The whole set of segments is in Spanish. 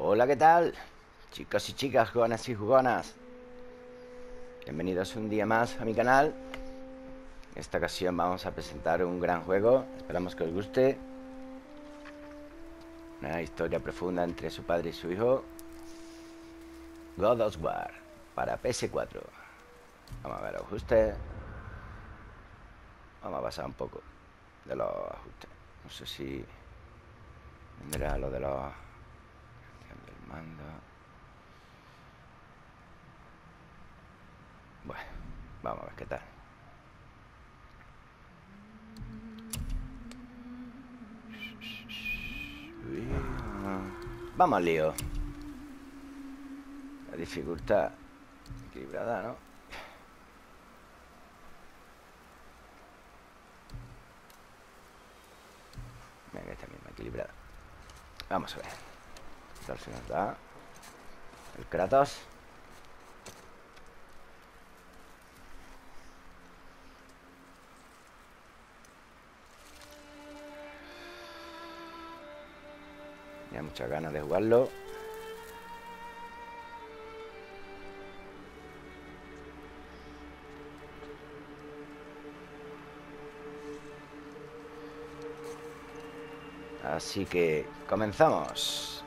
Hola, ¿qué tal? Chicos y chicas, jugonas y jugonas. Bienvenidos un día más a mi canal. En esta ocasión vamos a presentar un gran juego. Esperamos que os guste. Una historia profunda entre su padre y su hijo. God of War para PS4. Vamos a ver los ajustes. Vamos a pasar un poco de los ajustes. No sé si vendrá lo de los... del mando. Bueno, vamos a ver qué tal. Vamos al lío. La dificultad equilibrada, ¿no? Venga, que está misma equilibrada. Vamos a ver. ¿Qué tal se nos da? El Kratos. Tenía muchas ganas de jugarlo. Así que comenzamos.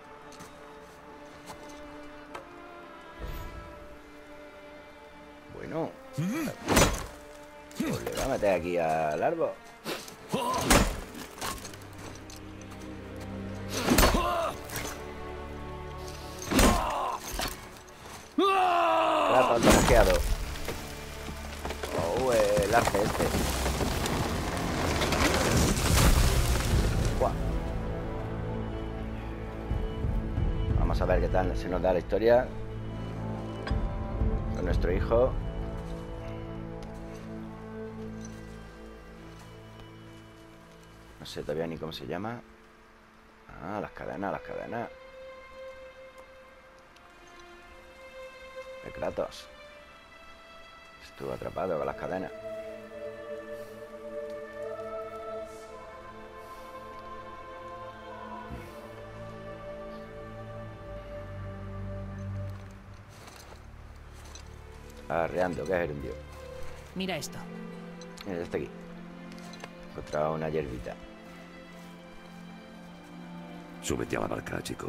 Bueno, pues le voy a meter aquí al árbol. Kratos bloqueado. Oh, el arce este. Buah. Vamos a ver qué tal se nos da la historia con nuestro hijo. No sé todavía ni cómo se llama. Ah, las cadenas, las cadenas. De Kratos. Estuvo atrapado con las cadenas. Arreando, que es el dios. Mira esto. Mira, está aquí. Encontrado una hierbita. Súbete a la barca, chico.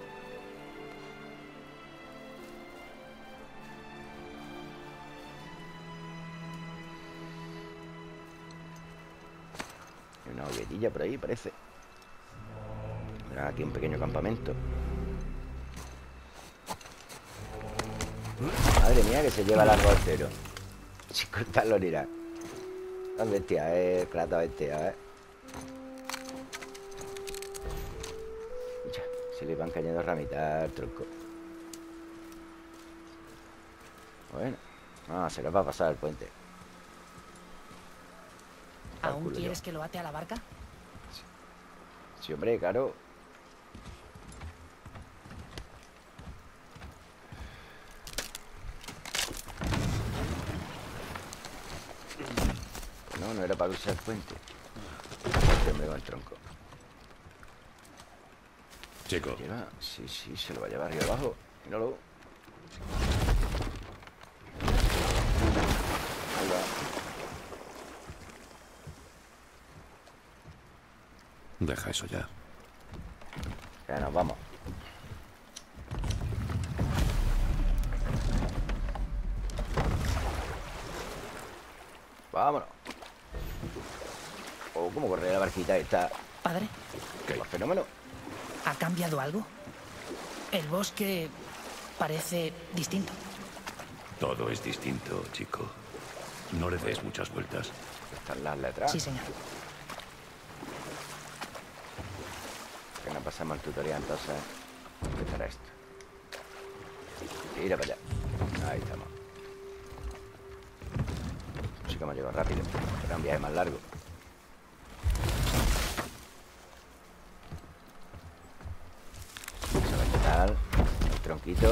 Hay una hoguerilla por ahí, parece. Mira, aquí un pequeño campamento. Madre mía, que se lleva el árbol entero. Sin cortarlo ni nada. Las bestias, Kratos bestia, Ya, se le van cayendo ramitas al tronco. Bueno, se nos va a pasar el puente. ¿Aún Calculo quieres yo. que lo ate a la barca? Sí, hombre, claro. No, no era para cruzar el puente. Este hombre con el tronco. Chico, ¿Lleva? Sí, sí, se lo va a llevar arriba abajo. Míralo. Ahí va. deja eso ya. Ya nos vamos. Vámonos. Oh, cómo corre la barquita esta. Padre, ¿Qué fenómeno? ¿ha cambiado algo? El bosque parece distinto. Todo es distinto, chico. No le des muchas vueltas. Están las letras. Sí, señor. Que no pasamos el tutorial, entonces. ¿Qué será esto? Tira para allá. Ahí estamos. Sí que hemos llegado rápido. Será un viaje más largo. Vamos a ver qué tal. El tronquito.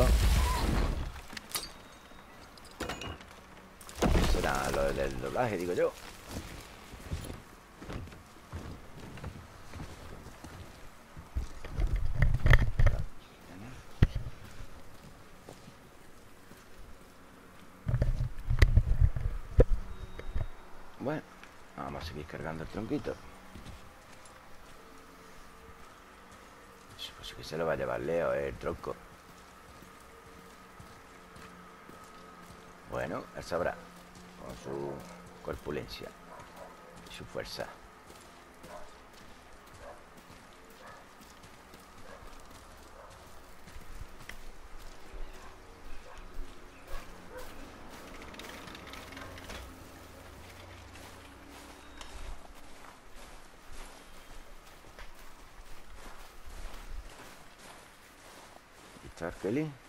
Será lo del doblaje, digo yo. Bueno, vamos a seguir cargando el tronquito. Pues que se lo va a llevar Leo, el tronco. Bueno, él sabrá. Con su corpulencia y su fuerza. Kelly.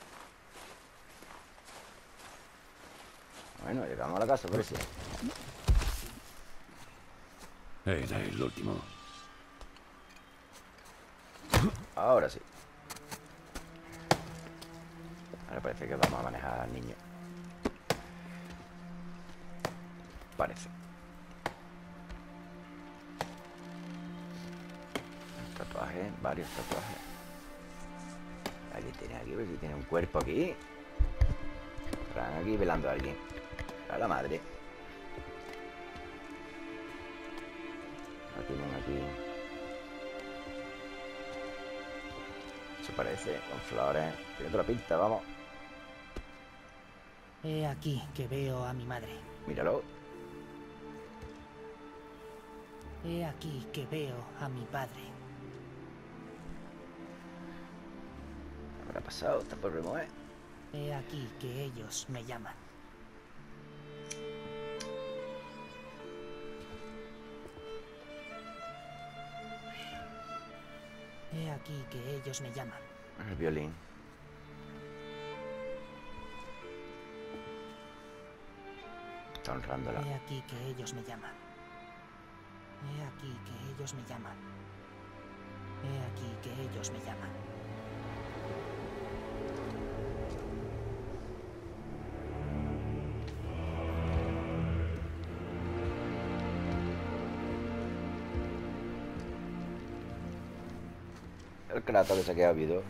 Bueno, llegamos a la casa, parece. Era el último. Ahora sí. Ahora parece que vamos a manejar al niño. Parece. Un tatuaje, varios tatuajes. Aquí tiene aquí, pues si tiene un cuerpo aquí. Están aquí velando a alguien. A la madre. Lo tienen aquí. Se parece, con flores. Tiene otra pinta, vamos. He aquí que veo a mi madre. Míralo. He aquí que veo a mi padre. ¿Qué habrá pasado? Está por remover. He aquí que ellos me llaman. He aquí que ellos me llaman. El violín. Está honrándola. He aquí que ellos me llaman. He aquí que ellos me llaman. He aquí que ellos me llaman. El Kratos que se ha quedado vivo.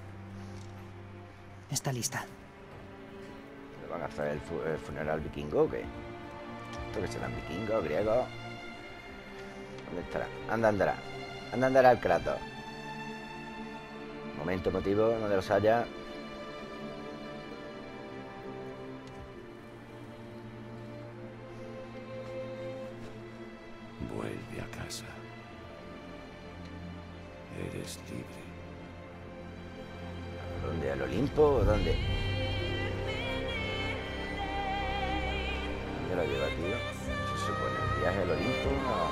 Está lista. ¿Le van a hacer el funeral vikingo o qué? ¿Esto que serán vikingos, griegos? ¿Dónde estará? Anda, andará. Anda, andará el Kratos. Momento emotivo, donde los haya. Vuelve a casa. Eres libre. ¿Dónde? ¿Al Olimpo o dónde? ¿Dónde lo lleva, tío? Se supone el viaje al Olimpo. No.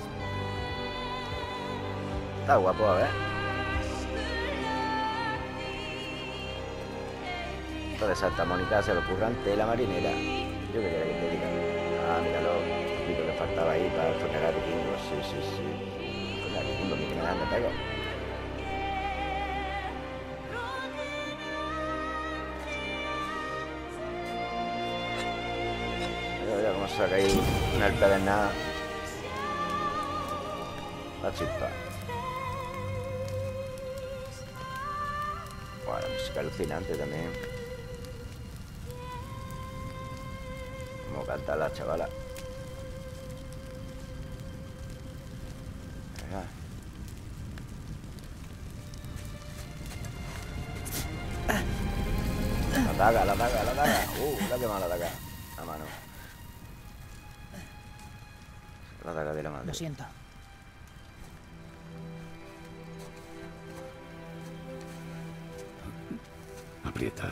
Está guapo, a ver. Esto de Santa Mónica se lo currante la marinera. Yo qué quería que te diga. Ah, míralo. Un poquito que faltaba ahí para el funeral vikingo. Sí, sí, sí. Funeral vikingo, que me dan de pego. Mira cómo saca ahí una pedernada. La chispa. Bueno, música alucinante también. Como canta la chavala. Venga. La daga, la daga, la daga. La que mala daga. La mano. La daga de la madre. Lo siento. Aprieta.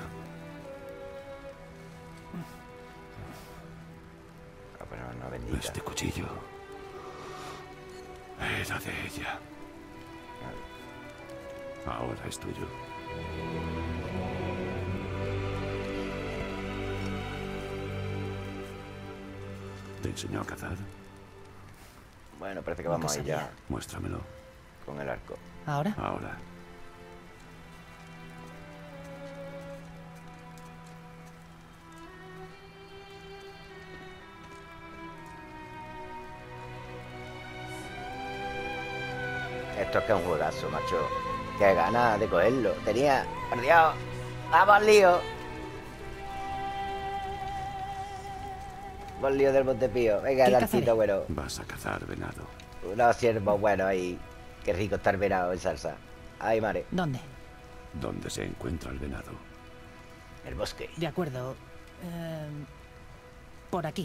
A poner una bendita. Este cuchillo era de ella. Ahora es tuyo. ¿Te enseñó a cazar? Bueno, parece que Nunca vamos ahí ya sabía. Muéstramelo. con el arco. ¿Ahora? Ahora. Esto es que es un juegazo, macho. Qué ganas de cogerlo. Tenía. ¡Por Dios! ¡Vamos al lío! Por lío del Montepío. Venga, ¿Qué Darcito, cazaré? bueno. Vas a cazar venado. Unos ciervos buenos ahí. Qué rico estar venado en salsa. Ay, madre. ¿Dónde? ¿Dónde se encuentra el venado? El bosque. De acuerdo. Por aquí.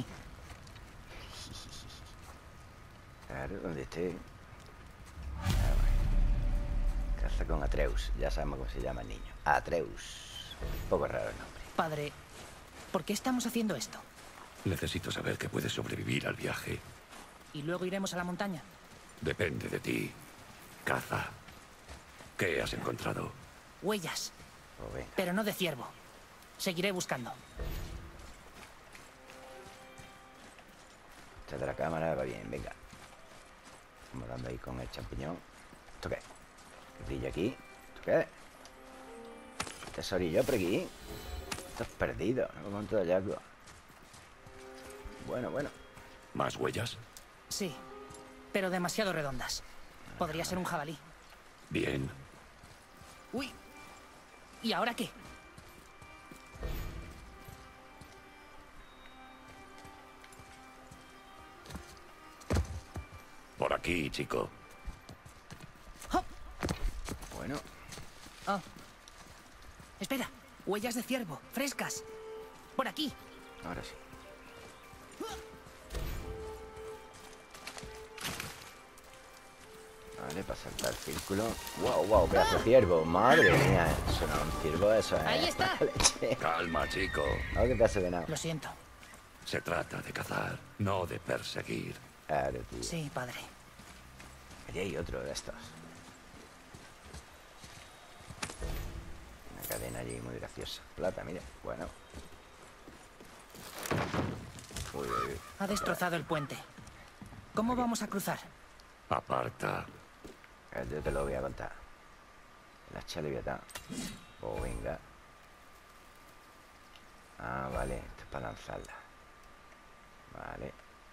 Claro, donde esté. Ah, bueno. Caza con Atreus. Ya sabemos cómo se llama el niño. Atreus. Un poco raro el nombre. Padre, ¿por qué estamos haciendo esto? Necesito saber que puedes sobrevivir al viaje. ¿Y luego iremos a la montaña? Depende de ti. Caza. ¿Qué has encontrado? Huellas, Pues venga. pero no de ciervo. Seguiré buscando. Esta de la cámara va bien, venga. Estamos dando ahí con el champiñón. ¿Esto qué? ¿Qué brilla aquí? ¿Esto qué? Tesorillo por aquí. Esto es perdido, no como todo hallazgo. Bueno, bueno. ¿Más huellas? Sí, pero demasiado redondas. Podría ser un jabalí. Bien. Uy. ¿Y ahora qué? Por aquí, chico. Bueno. Oh. Espera, huellas de ciervo, frescas. Por aquí. Ahora sí. Vale, para saltar el círculo. Wow, wow, pedazo de ciervo. Madre mía, eso no es un ciervo, eso es. Ahí está. Leche. Calma, chico. Oh, qué pedazo de venado. Lo siento. Se trata de cazar, no de perseguir. Claro, tío. Sí, padre. Allí hay otro de estos. Una cadena allí muy graciosa. Plata, mira. Bueno. Uy, uy, uy. Ha destrozado el puente. ¿Cómo vamos a cruzar? Aparta. Yo te lo voy a contar. La hacha leviatán. Oh, venga. Ah, vale. Esto es para lanzarla. Vale.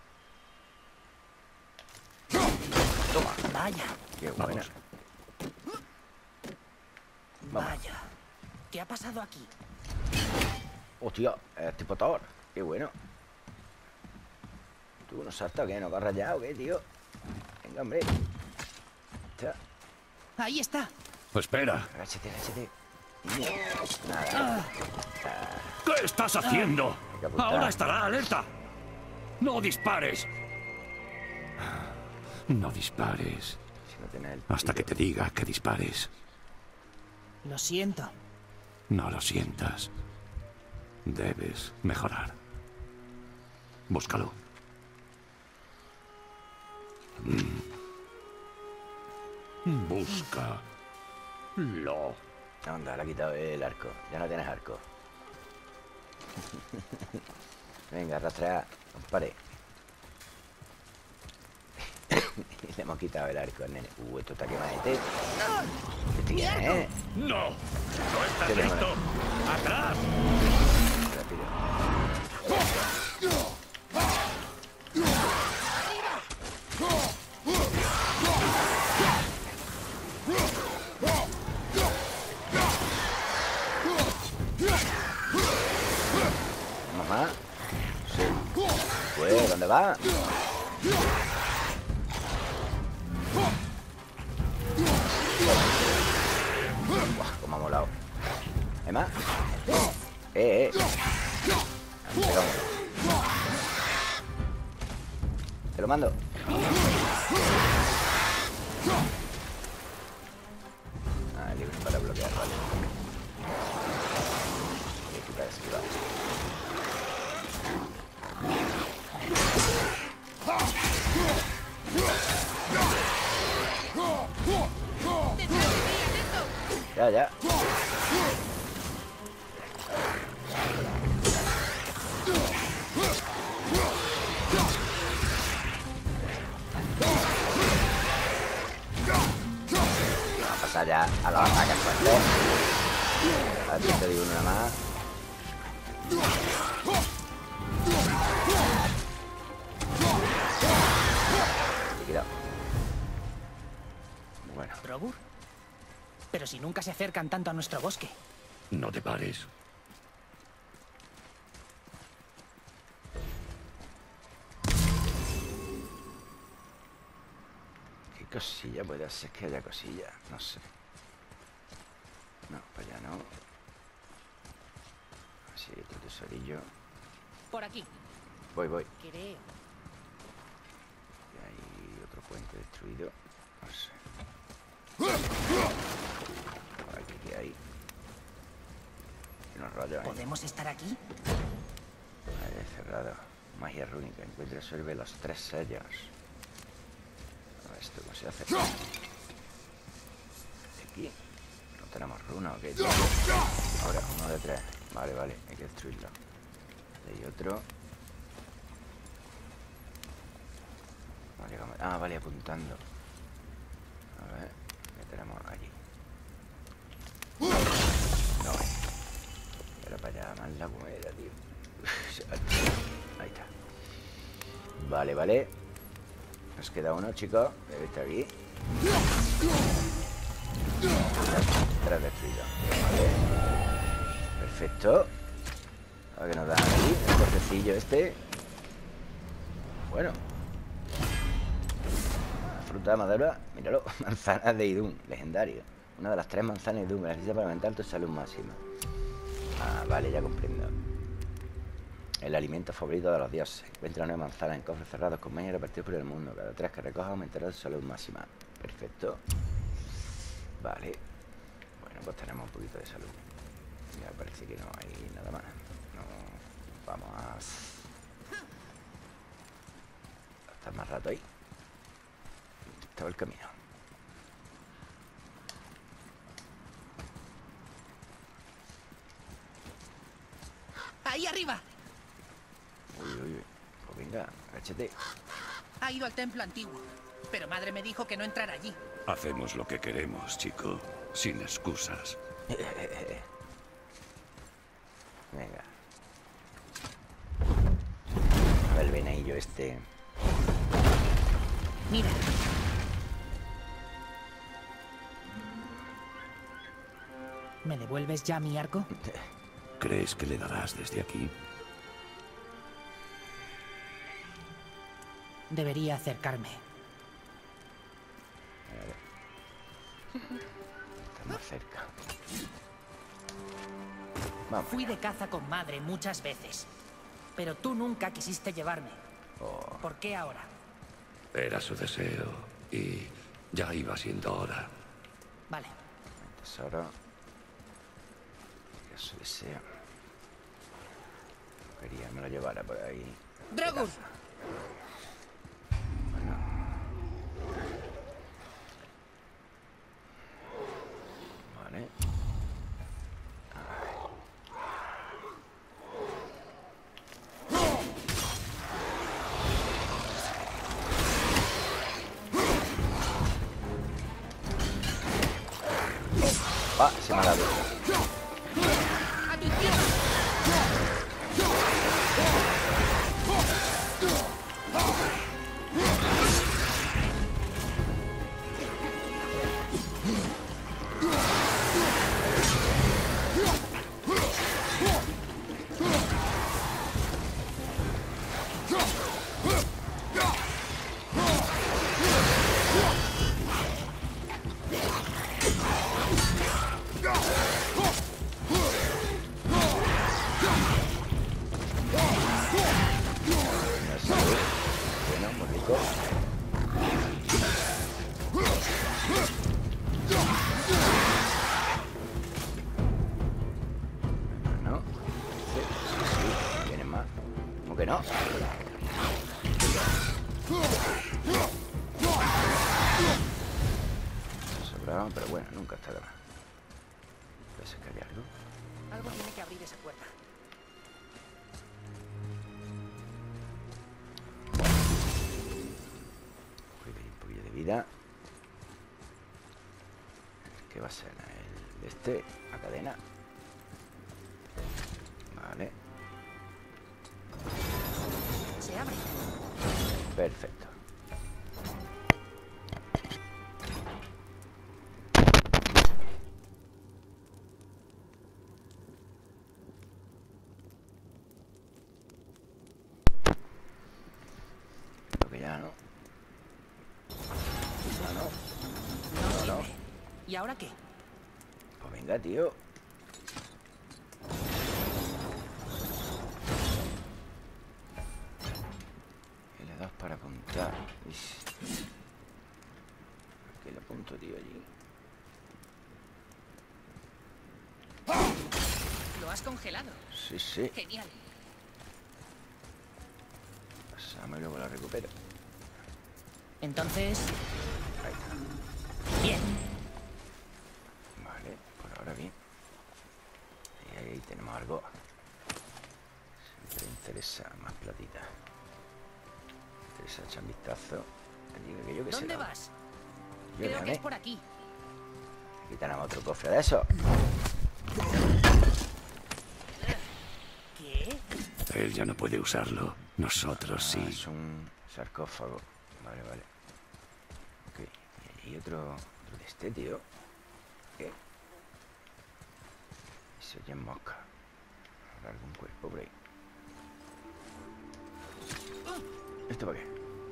Toma. Vaya, Qué buena. Vamos. vaya. ¿Qué ha pasado aquí? Hostia, es tipo Thor. Qué bueno. ¿Tú no saltas o qué? ¿No corras ya o qué, tío? Venga, hombre. Hostia. Ahí está. Espera. Agáchate, agáchate. Nada. ¿Qué estás haciendo? que apuntar. Ahora estará alerta. No dispares. No dispares. Si no tienes el Hasta que tiro. te diga que dispares. Lo siento. No lo sientas. Debes mejorar. Búscalo. Búscalo. Anda, le ha quitado el arco. Ya no tienes arco. Venga, arrastra. Pare. Le hemos quitado el arco al nene. Esto está quemadete. ¿Este quién es? ¡No! ¡No estás ¿Qué listo! demonios? ¡Atrás! Rápido. Mamá. Sí. Pues, ¿dónde va? Buah, cómo ha molado. ¿Hay más? Te lo mando. Ah, libre para bloquear, vale. Voy a quitar esquivar. Ya, ya. Vamos a pasar ya a los ataques fuertes. A ver si te digo una más. Liquidado. Bueno. ¿Drogur? Pero si nunca se acercan tanto a nuestro bosque. No te pares. cosilla, puede ser que haya cosilla. No sé. No, para allá no. Así, tu tesorillo. Por aquí. Voy. Creo. Y hay otro puente destruido. No sé. Aquí, ¿qué hay? Unos rollos ahí. ¿Podemos estar aquí? Ahí cerrado. Magia rúnica. Encuentra y resuelve los 3 sellos. A ver esto cómo se hace. Aquí. No tenemos runa, ¿ok? Ahora, 1 de 3. Vale, hay que destruirlo. Hay otro. Ah, vale, apuntando. A ver, ¿qué tenemos allí? No, era para allá, más la comida, tío. Ahí está. Vale. Nos queda uno, chicos. Está aquí. 3 destruidos. Vale. Perfecto. A ver qué nos da aquí. El cortecillo este. Bueno. Fruta madura, míralo. Manzanas de Idún, legendario. Una de las 3 manzanas de Idún. Necesita para aumentar tu salud máxima. Ah, vale, ya comprendo. El alimento favorito de los dioses. Encuentra 9 manzanas en cofres cerrados con magia repartidos por el mundo. Cada 3 que recojas aumentará tu salud máxima. Perfecto. Vale. Bueno, pues tenemos un poquito de salud. Ya parece que no hay nada más. No. Vamos a estar más rato ahí. Estaba el camino. ¡Ahí arriba! Uy. Pues venga, agáchate. Ha ido al templo antiguo. Pero madre me dijo que no entrara allí. Hacemos lo que queremos, chico. Sin excusas. Venga. A ver el venadillo este. Mira. ¿Me devuelves ya mi arco? ¿Crees que le darás desde aquí? Debería acercarme. Está más cerca. Vamos. Fui de caza con madre muchas veces. Pero tú nunca quisiste llevarme. Oh, ¿Por qué ahora? Era su deseo y ya iba siendo hora. Vale. tesoro. Que su deseo. No quería que me lo llevara por ahí. ¡Dragon! Bueno. Vale. Ah, se me ha dado. Bueno, muy rico. No. Sí. ¿Tienes más? ¿Cómo que no? Sobraba, pero bueno, nunca está de más. Puede ser que haya algo. Algo tiene que abrir esa puerta. Un poquillo de vida. ¿Qué va a ser? El de este, la cadena. Vale, Se abre. perfecto. Creo que ya no. Ya no. ¿Y ahora qué? Pues venga, tío. L2 para apuntar. Aquí lo apunto, tío, allí. Lo has congelado. Sí, sí. Genial. Pasamos y luego la recupero. Entonces, Ahí está. bien. Vale, por ahora bien. Y ahí tenemos algo. Siempre interesa más platita. Interesa echar un vistazo. Allí, que yo que sé. ¿Dónde vas? Yo Creo que gané. es por aquí. Aquí tenemos otro cofre de eso. ¿Qué? Él ya no puede usarlo. Nosotros sí. Es un sarcófago. Vale, vale. Ok. Y hay otro de este, tío. ¿Qué? Eso ya es mosca. Habrá algún cuerpo por ahí. ¿Esto para qué?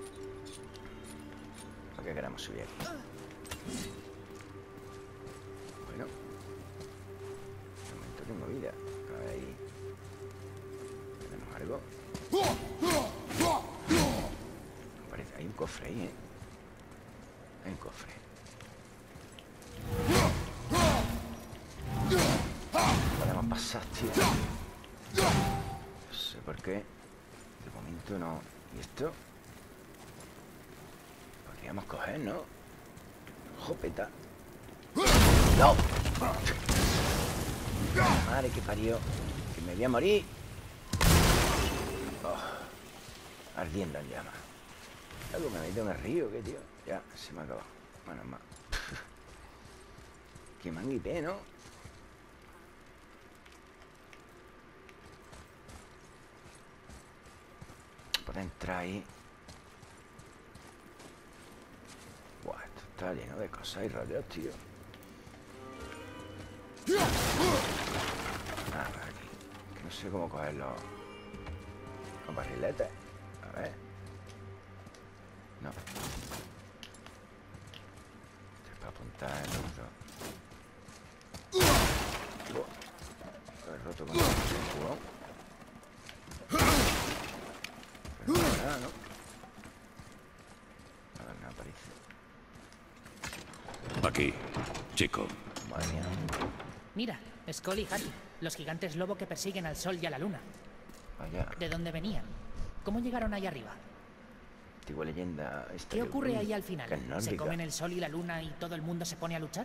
¿Para qué queremos subir aquí? Bueno. De momento tengo vida. A ver ahí. ¿Tenemos algo? Parece, hay un cofre ahí, ¿eh? Hay un cofre. Podemos pasar, tío. No sé por qué. De momento no. ¿Y esto? Podríamos coger, ¿no? Jopeta. ¡No! Madre que parió. Que me voy a morir. Oh, ardiendo en llamas. Algo me ha metido en el río, ¿qué, tío? Ya, se me ha acabado. Bueno, más. Que manguipé, ¿no? Para entrar ahí. Buah, esto está lleno de cosas y rodeos, tío. Ah, por aquí. Que no sé cómo coger los barriletes. A ver. No. Esto es para apuntar el otro. Buah. Lo he roto con el jugón. Pero no hay nada, ¿no? Nada, no aparece. Aquí, chico. Madre mía. Mira, Skoll y Hati, los gigantes lobo que persiguen al sol y a la luna. Vaya. ¿De dónde venían? ¿Cómo llegaron ahí arriba? Antigua leyenda. ¿Qué ocurre ahí al final? Que es ¿Se nórdica. comen el sol y la luna y todo el mundo se pone a luchar?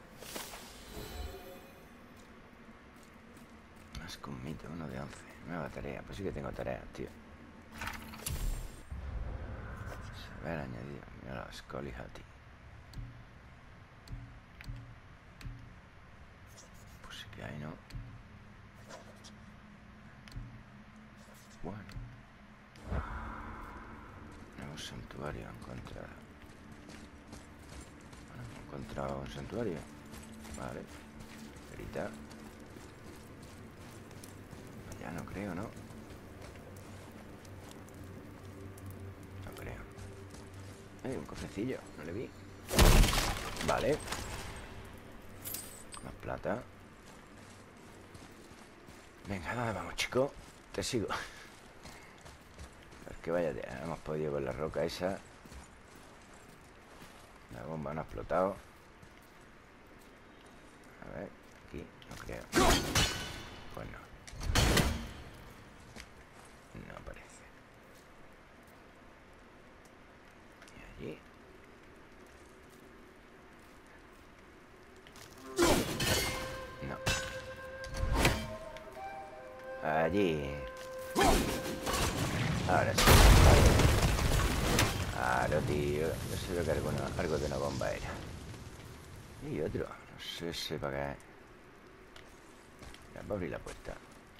Más que un mito, uno de 11. Nueva tarea. Pues sí que tengo tareas, tío. Saber añadido. Mira los Skoll y Hati. Pues sí que hay, ¿no? Bueno. Nuevo santuario encontrado. Bueno, he encontrado un santuario. Vale. Grita. Ya no creo, ¿no? No creo. Un cofrecillo. No le vi. Vale. Más plata. Venga, ¿dónde vamos, chico? Te sigo. A ver que vaya, ya hemos podido con la roca esa. La bomba no ha explotado. A ver, aquí, no creo. Pues no. No aparece. Y allí. No. Allí. Ahora sí. Claro, tío. Yo sé que algo de una bomba era. Y otro. No sé si para qué. Ya, voy a abrir la puerta.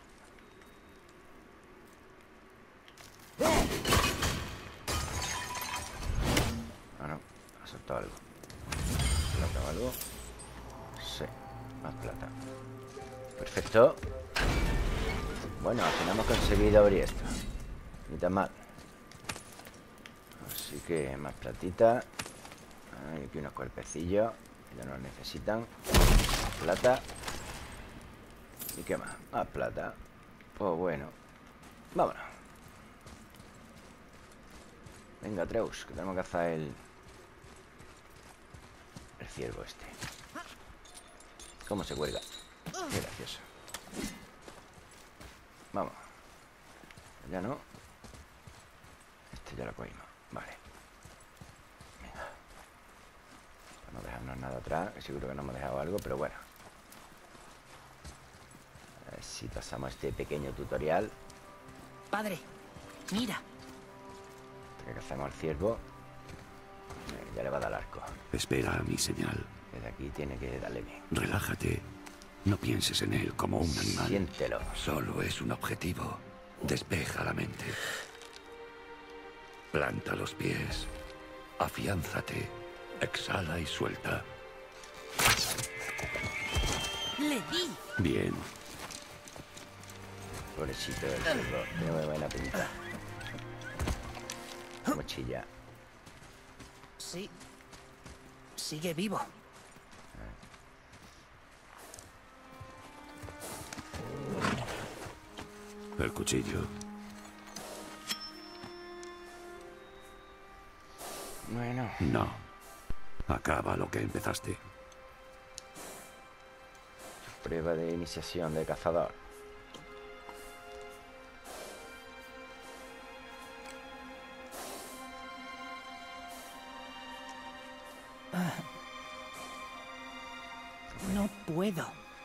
Ah, no. Ha soltado algo. ¿Plata o algo? Sí. Más plata. Perfecto. Bueno, al final hemos conseguido abrir esto. Ni tan mal. Así que más platita. Hay aquí unos cuerpecillos. Ya no necesitan. Plata. ¿Y qué más? Más plata. Pues bueno. Vámonos. Venga, Atreus, que tenemos que hacer el ciervo este. ¿Cómo se cuelga? Qué gracioso. Vamos. Ya no. Este ya lo cogimos. Vale. Venga. Para no dejarnos nada atrás, que seguro que no hemos dejado algo, pero bueno. A ver si pasamos este pequeño tutorial. Padre, mira. Que hacemos al ciervo. Ya le va a dar arco. Espera a mi señal. Desde aquí tiene que darle bien. Relájate. No pienses en él como un animal. Siéntelo. Solo es un objetivo. Despeja la mente. Planta los pies. Afiánzate. Exhala y suelta. Le di. Bien. Pobrecito del ciervo. Tiene muy buena pinta. Mochilla. Sí. Sigue vivo. El cuchillo. Bueno. No. Acaba lo que empezaste. Prueba de iniciación de cazador. No puedo.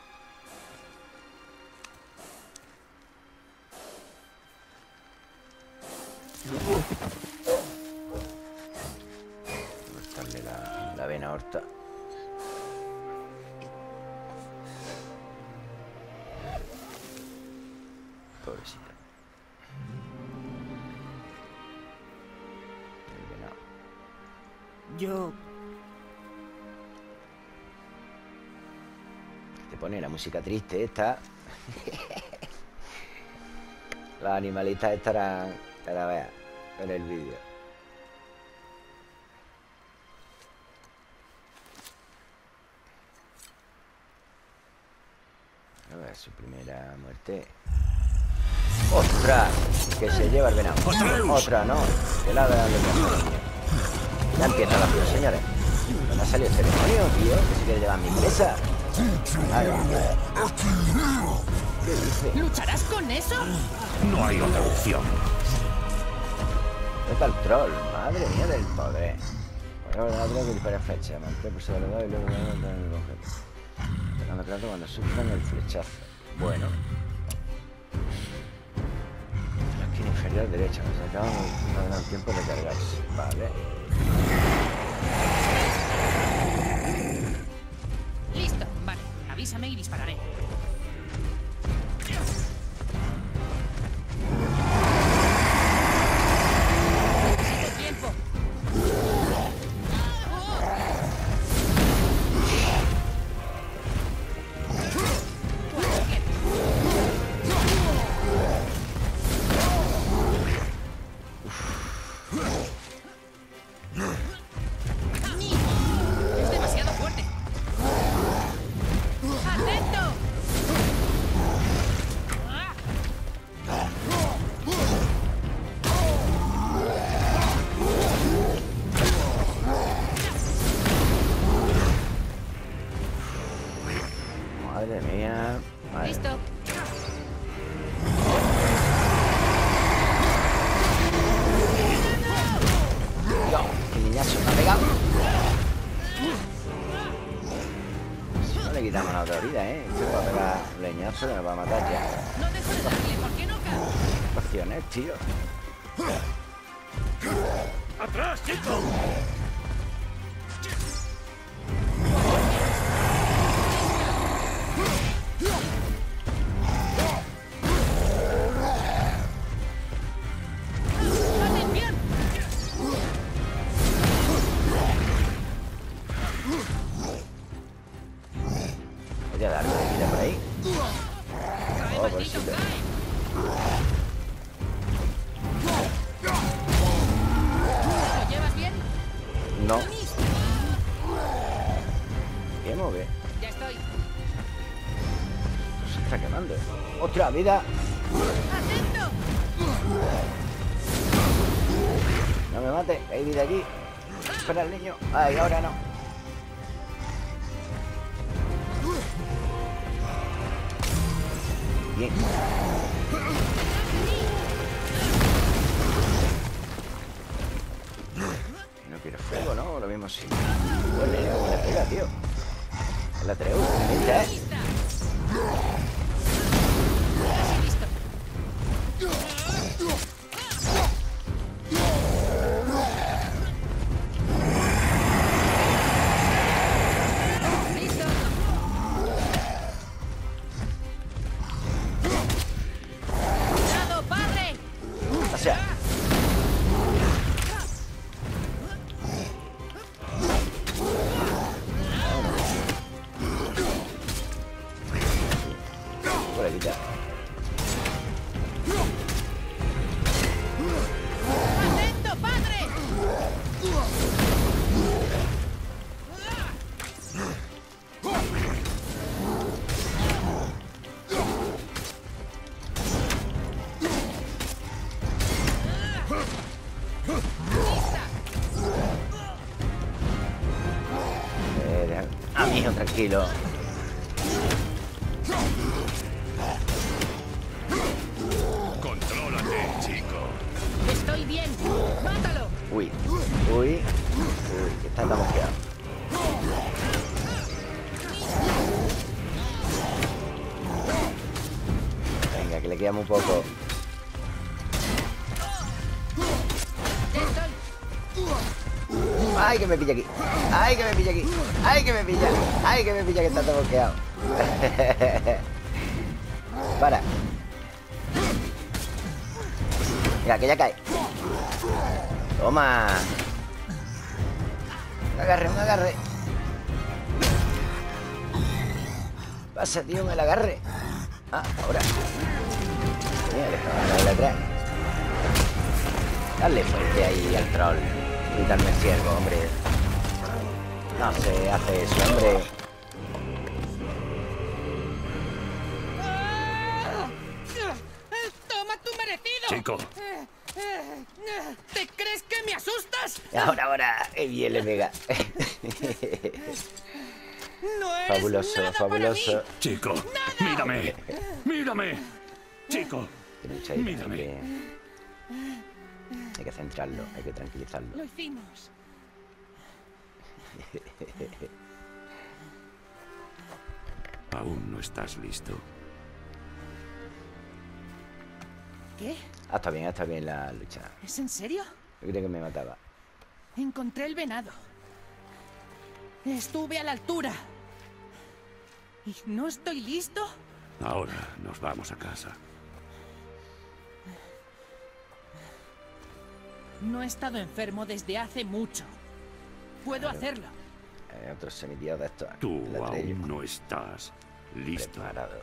Cortarle la vena aorta. Pobrecita. El venado. Yo... Te pone la música triste esta. Los animalistas estarán a la vez en el vídeo. A ver, su primera muerte. ¡Ostras! Que se lleva el venado. Otra, no. Que la de ya empieza la acción, señores. ¿Dónde ha salido este demonio, tío? Que se quiere llevar mi presa. Ay, ¿qué dice? ¿Lucharás con eso? No hay otra opción. ¿Dónde está el troll? Madre mía del poder. Bueno, la otra que dispara flecha. Mantén por sobre el lado y luego voy a mantener el objeto. Atacando claro cuando sufran el flechazo. Bueno. La esquina inferior derecha. Nos acaba de dar tiempo de cargarse. Vale. Listo, vale. Avísame y dispararé. Necesito tiempo. Es demasiado fuerte. ¡Atento! Madre mía. Vale. Listo. Yo, qué niñazo me ha pegado. Si no le quitamos la otra herida, ¿eh? Este va a pegar leñazo que nos va a matar ya. No dejo de darle, ¿por qué no cae? Opciones, tío. ¡Atrás, chico! ¡Atención! Voy a darle vida por ahí. ¡Cae, Oh, maldito, pobrecito. cae! ¿Lo llevas bien? ¡Ostras, vida! ¡Atento! No me mate, hay vida aquí. Espera al niño. Ay, ahora no. Bien. No quiere fuego, ¿no? Lo mismo sí. Bueno, ¿cómo le pega, tío? Es la 3 ¿viste, eh? Casi listo. Listo. ¡Cuidado, padre! O sea, por aquí ya. ¡Atento, padre! Deja a mi hijo tranquilo. Contrólate, chico. Estoy bien. ¡Mátalo! Uy, uy, que está mosqueado. Venga, que le queda muy poco. Ya estoy. ¡Ay, que me pilla aquí! ¡Ay, que me pilla aquí! ¡Ay, que me pilla! ¡Ay, que me pilla que está todo mosqueado! Para. Mira, que ya cae. Toma. Un agarre, un agarre. Pasa, tío, me la agarre. Ah, ahora. Mira, que estaba la atrás. Dale fuerte ahí al troll. Quitarme el ciervo, hombre. No se hace eso, hombre. ¡Toma tu merecido! Chico, ¿Te crees que me asustas? Ahora, qué bien le pega. ¡No eres Fabuloso, nada fabuloso. para mí! chico, mírame. Mírame. Chico, Qué lucha ahí, mírame. hay que centrarlo, hay que tranquilizarlo. Lo hicimos. Aún no estás listo. ¿Qué? Está bien la lucha. ¿Es en serio? Yo creo que me mataba. Encontré el venado. Estuve a la altura. ¿Y no estoy listo? Ahora nos vamos a casa. No he estado enfermo desde hace mucho. Puedo hacerlo. Otro semidios de estos. Tú La traigo aún no estás listo. preparado.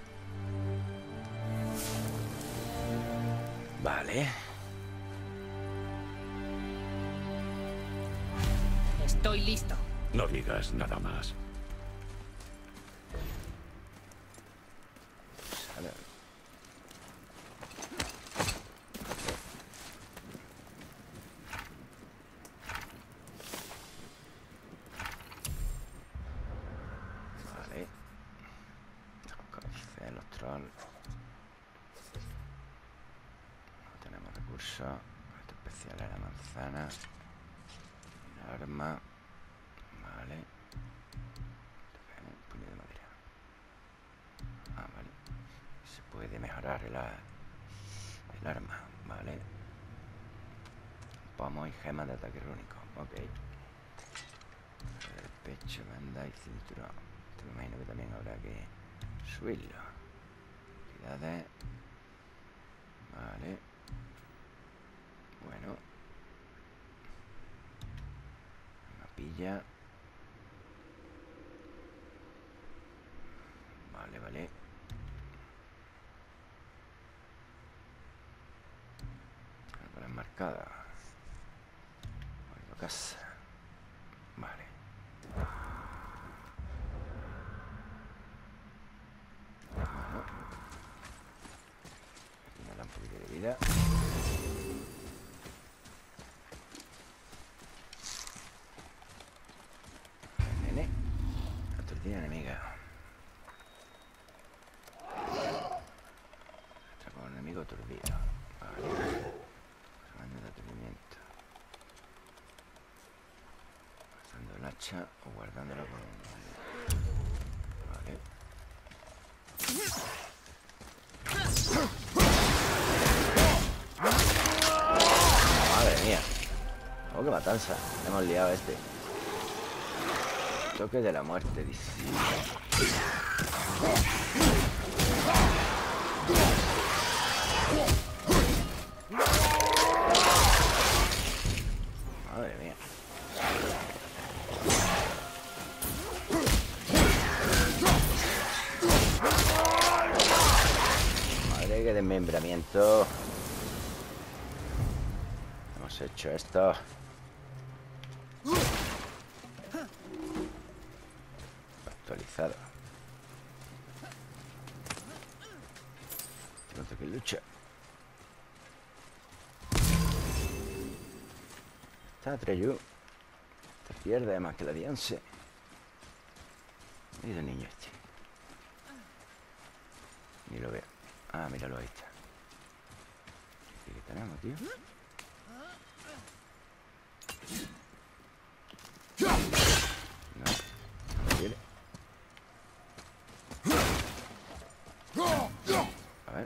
Vale. Estoy listo. No digas nada más. Vale. Vale. Conocer los trolls. No tenemos recursos. Esto especial a la manzana. Un arma. Vale. Un puño de madera. Ah, vale. Se puede mejorar el arma. Vale. Pomo y gemas de ataque rúnico. Ok. El pecho, banda y cinturón. Esto me imagino que también habrá que subirlo. Cuidades. Vale. Bueno. Una pilla. Vale, vale. Árboles marcadas. Vuelvo a casa. Vale. Bueno. Área enemiga. Atrapado un enemigo aturdido. Vale. Mando de aturdimiento. Pasando el hacha o guardándolo con un... Vale. Madre mía. Oh, qué matanza. Hemos liado a este. Toque de la muerte, dice. Madre mía. Madre, qué desmembramiento. Hemos hecho esto. Actualizado. Tengo que lucha. Está Atreyu. Te pierde más que la Dianse. Mira el niño este. Ni lo veo. Ah, míralo, ahí está. ¿Qué tenemos, tío? No, no me quiere. A ver.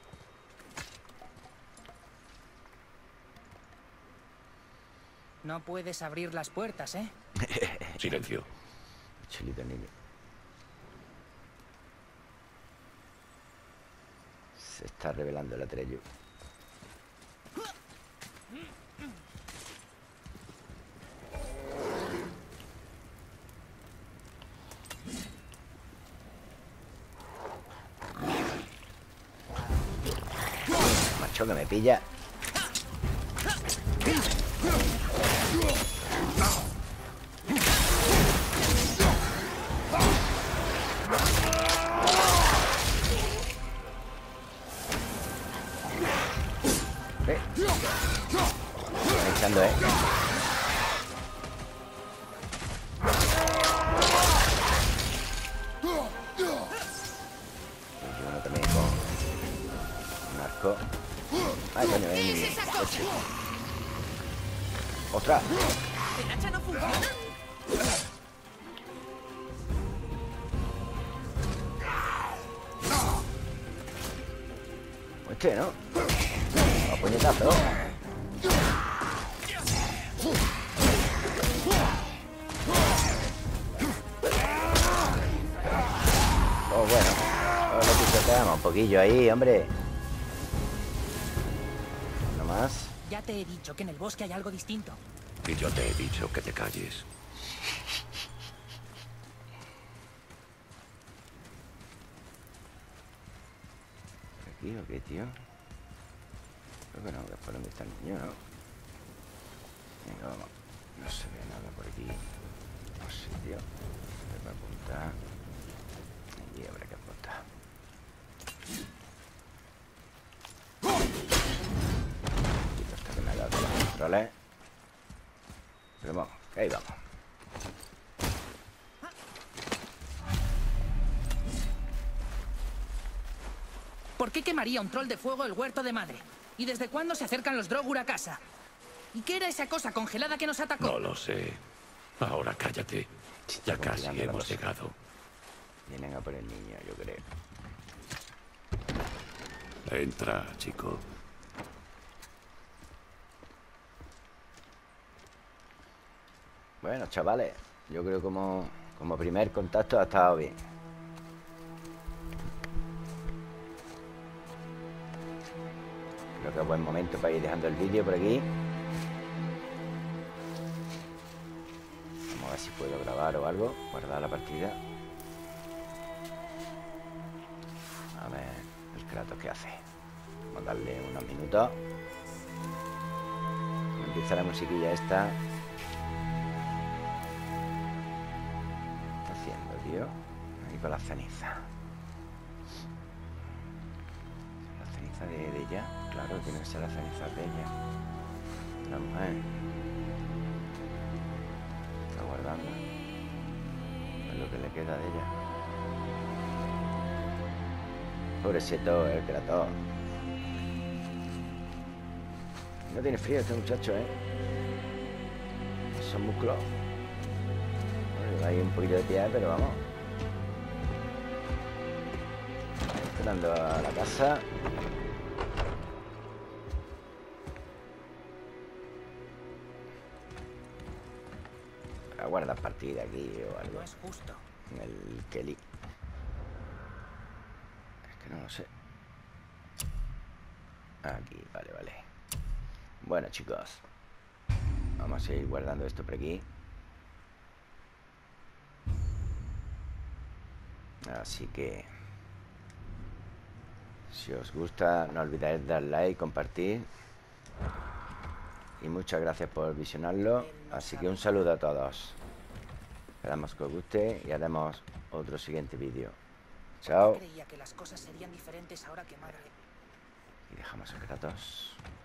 No puedes abrir las puertas, ¿eh? Silencio. Chulito niño. Se está revelando el Atreyu. Macho, que me pilla. Echando, y uno también con un arco. Ay, coño, niño. ¡Ostras! ¡El hacha no funciona! Este, ¿no? A puñetazo. Oh, bueno. Ahora lo pisoteamos un poquillo ahí, hombre. No más. Ya te he dicho que en el bosque hay algo distinto. Y yo te he dicho que te calles. ¿Aquí o qué, tío? Creo que no, que es por donde está el niño, ¿no? Venga, vamos. No se ve nada por aquí. No sé, tío. Voy a apuntar. Aquí habrá que apuntar. Hasta que me ha dado los controles. Pero vamos, que ahí vamos. ¿Por qué quemaría un troll de fuego el huerto de madre? ¿Y desde cuándo se acercan los Drogur a casa? ¿Y qué era esa cosa congelada que nos atacó? No lo sé. Ahora cállate. Ya casi hemos llegado. Vienen a por el niño, yo creo. Entra, chico. Bueno, chavales, yo creo como primer contacto ha estado bien. Creo que es buen momento para ir dejando el vídeo por aquí. Vamos a ver si puedo grabar o algo. Guardar la partida. A ver el Kratos que hace. Vamos a darle unos minutos. Empieza la musiquilla esta. ¿Qué está haciendo, tío? Ahí con la ceniza. La ceniza de ella. Claro, tiene que ser la ceniza de ella. La mujer. Está guardando. Es lo que le queda de ella. Pobrecito, el Kratos. No tiene frío este muchacho, ¿eh? Son músculos. Bueno, hay un poquito de pie, pero vamos. Entrando a la casa. A guardar partida aquí o algo. No es justo. En el Kelly. Es que no lo sé. Aquí, vale, vale. Bueno, chicos. Vamos a seguir guardando esto por aquí. Así que si os gusta, no olvidéis dar like, compartir. Y muchas gracias por visionarlo. Así que un saludo a todos. Esperamos que os guste y haremos otro siguiente vídeo. Chao. Creía que las cosas serían diferentes ahora que madre... Y dejamos a Kratos.